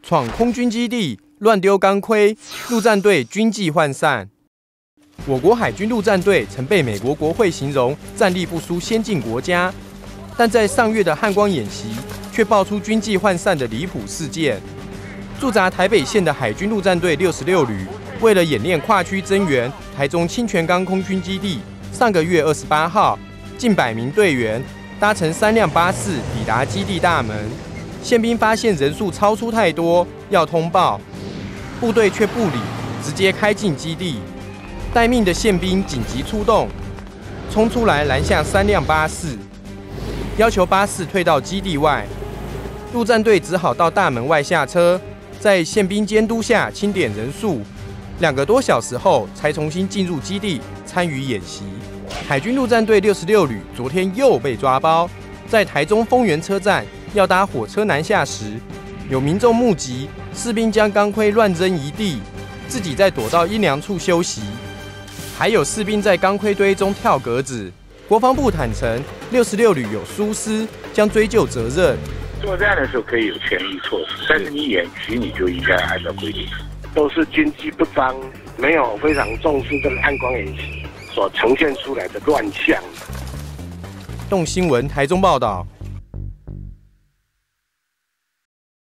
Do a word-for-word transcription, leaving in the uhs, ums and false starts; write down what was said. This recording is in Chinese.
闯空军基地，乱丢钢盔，陆战队军纪涣散。我国海军陆战队曾被美国国会形容战力不输先进国家，但在上月的汉光演习却爆出军纪涣散的离谱事件。驻扎台北县的海军陆战队六十六旅，为了演练跨区增援台中清泉岗空军基地，上个月二十八号，近百名队员搭乘三辆巴士抵达基地大门。宪兵发现人数超出太多，要通报，部队却不理，直接开进基地。待命的宪兵紧急出动，冲出来拦下三辆巴士，要求巴士退到基地外。陆战队只好到大门外下车，在宪兵监督下清点人数。两个多小时后，才重新进入基地参与演习。海军陆战队六十六旅昨天又被抓包，在台中丰原车站要搭火车南下时，有民众目击士兵将钢盔乱扔一地，自己再躲到阴凉处休息。还有士兵在钢盔堆中跳格子。国防部坦承，六十六旅有疏失，将追究责任。 作战的时候可以有权益措施，但是你演习你就应该按照规定。 都是军纪不彰，没有非常重视这个汉光演习所呈现出来的乱象。 动新闻台中报道。